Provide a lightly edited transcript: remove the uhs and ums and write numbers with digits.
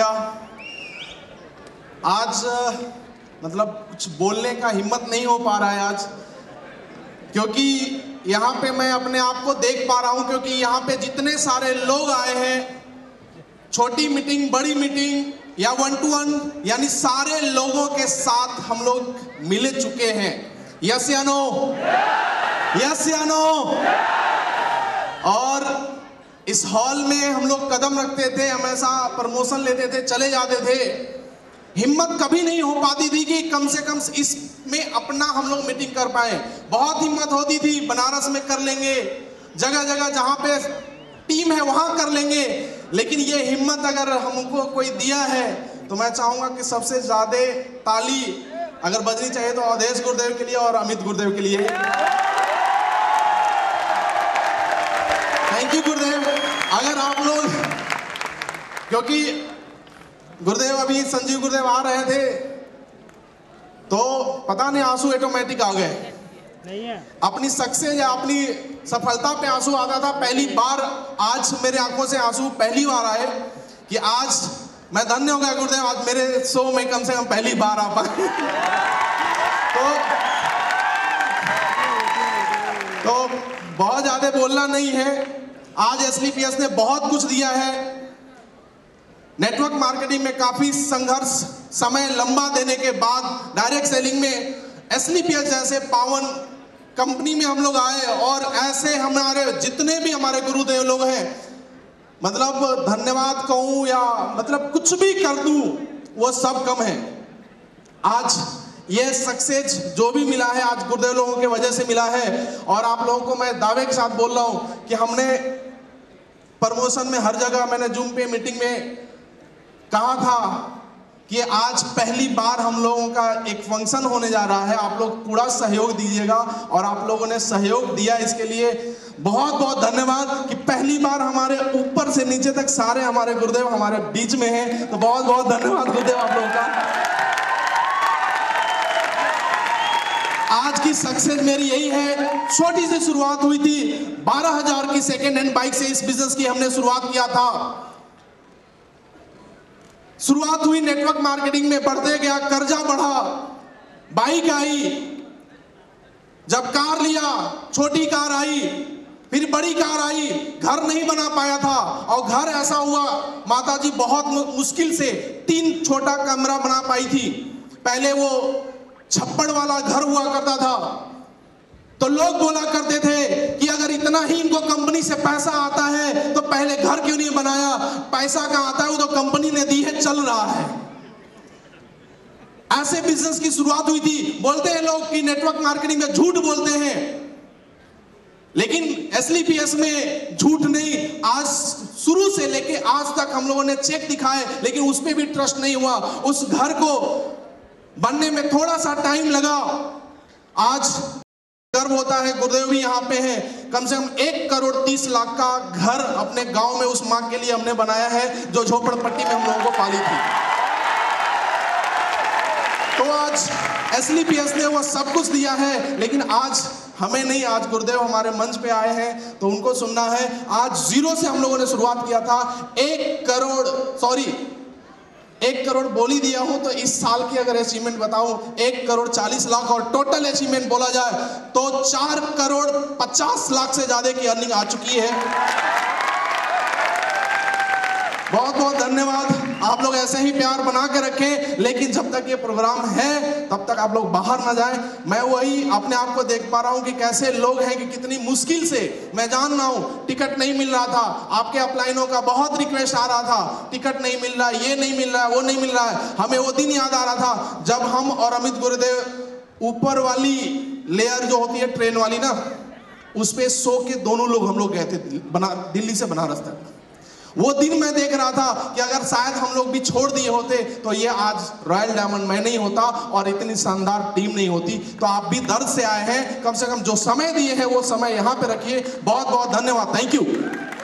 आज मतलब कुछ बोलने का हिम्मत नहीं हो पा रहा है आज, क्योंकि यहाँ पे मैं अपने आप को देख पा रहा हूँ, क्योंकि यहाँ पे जितने सारे लोग आए हैं, छोटी मीटिंग बड़ी मीटिंग या 1-to-1, यानी सारे लोगों के साथ हम लोग मिल चुके हैं। यस या नो? यस या नो? और इस हॉल में हम लोग कदम रखते थे, हमेशा प्रमोशन लेते थे, चले जाते थे। हिम्मत कभी नहीं हो पाती थी कि कम से कम इसमें अपना हम लोग मीटिंग कर पाए। बहुत हिम्मत होती थी बनारस में कर लेंगे, जगह जगह जहां पे टीम है वहां कर लेंगे, लेकिन ये हिम्मत अगर हमको कोई दिया है तो मैं चाहूंगा कि सबसे ज्यादा ताली अगर बजनी चाहिए तो अवधेश गुरुदेव के लिए और अमित गुरुदेव के लिए। थैंक यू गुरुदेव। अगर आप लोग, क्योंकि गुरुदेव अभी संजीव गुरुदेव आ रहे थे तो पता नहीं आंसू ऑटोमेटिक आ गए, नहीं है अपनी सक्सेस या अपनी सफलता पे आंसू आता था। पहली बार आज मेरे आंखों से आंसू पहली बार आए कि आज मैं धन्य हो गया गुरुदेव, आज मेरे शो में कम से कम पहली बार आ पाए। तो बहुत ज्यादा बोलना नहीं है। आज एसलीपीएस ने बहुत कुछ दिया है। नेटवर्क मार्केटिंग में काफी संघर्ष, समय लंबा देने के बाद डायरेक्ट सेलिंग में एसलीपीएस जैसे पावन कंपनी में हम लोग आए, और ऐसे हमारे जितने भी हमारे गुरुदेव लोग हैं, मतलब धन्यवाद कहूं या मतलब कुछ भी कर दूं वो सब कम है। आज ये सक्सेस जो भी मिला है आज गुरुदेव लोगों के वजह से मिला है। और आप लोगों को मैं दावे के साथ बोल रहा हूं कि हमने प्रमोशन में हर जगह, मैंने जूम पे मीटिंग में कहा था कि आज पहली बार हम लोगों का एक फंक्शन होने जा रहा है, आप लोग पूरा सहयोग दीजिएगा, और आप लोगों ने सहयोग दिया, इसके लिए बहुत बहुत धन्यवाद। कि पहली बार हमारे ऊपर से नीचे तक सारे हमारे गुरुदेव हमारे बीच में हैं, तो बहुत बहुत धन्यवाद गुरुदेव आप लोगों का। आज की सक्सेस मेरी यही है। छोटी सी शुरुआत हुई थी, 12,000 की सेकेंड हैंड बाइक से इस बिजनेस की हमने शुरुआत किया था। शुरुआत हुई नेटवर्क मार्केटिंग में, बढ़ते गया, कर्जा बढ़ा, बाइक आई, जब कार लिया छोटी कार आई, फिर बड़ी कार आई, घर नहीं बना पाया था, और घर ऐसा हुआ माताजी बहुत मुश्किल से 3 छोटा कमरा बना पाई थी। पहले वो छप्पड़ वाला घर हुआ करता था, तो लोग बोला करते थे कि अगर इतना ही इनको कंपनी से पैसा आता है तो पहले घर क्यों नहीं बनाया, पैसा कहां आता है, वो तो कंपनी ने दी है, चल रहा है। ऐसे बिजनेस की शुरुआत हुई थी। बोलते हैं लोग कि नेटवर्क मार्केटिंग में झूठ बोलते हैं, लेकिन एसलीपीएस में झूठ नहीं। आज शुरू से लेके आज तक हम लोगों ने चेक दिखाए, लेकिन उस पर भी ट्रस्ट नहीं हुआ। उस घर को बनने में थोड़ा सा टाइम लगा। आज गर्व होता है, गुरुदेव भी यहाँ पे हैं, कम से कम 1,30,00,000 का घर अपने गांव में उस माँ के लिए हमने बनाया है, जो झोपड़पट्टी में हम लोगों को पाली थी। तो आज एसलीपीएस ने वो सब कुछ दिया है, लेकिन आज हमें नहीं, आज गुरुदेव हमारे मंच पे आए हैं तो उनको सुनना है। आज 0 से हम लोगों ने शुरुआत किया था। 1 करोड़ बोल ही दिया हूं, तो इस साल की अगर अचीवमेंट बताऊं 1,40,00,000, और टोटल अचीवमेंट बोला जाए तो 4,50,00,000 से ज्यादा की अर्निंग आ चुकी है। बहुत बहुत धन्यवाद। आप लोग ऐसे ही प्यार बना के रखें, लेकिन जब तक ये प्रोग्राम है तब तक आप लोग बाहर ना जाएं। मैं वही अपने आप को देख पा रहा हूं कि कैसे लोग हैं, कि कितनी मुश्किल से, मैं जान रहा हूं, टिकट नहीं मिल रहा था, आपके अपलाइनों का बहुत रिक्वेस्ट आ रहा था, टिकट नहीं मिल रहा, ये नहीं मिल रहा है, वो नहीं मिल रहा है। हमें वो दिन याद आ रहा था जब हम और अमित गुरुदेव ऊपर वाली लेयर जो होती है ट्रेन वाली ना, उस पे सो के दोनों लोग हम लोग गए थे दिल्ली से बनारस तक। वो दिन मैं देख रहा था कि अगर शायद हम लोग भी छोड़ दिए होते तो ये आज रॉयल डायमंड में नहीं होता और इतनी शानदार टीम नहीं होती। तो आप भी दर्द से आए हैं, कम से कम जो समय दिए हैं वो समय यहाँ पे रखिए। बहुत बहुत धन्यवाद। Thank you.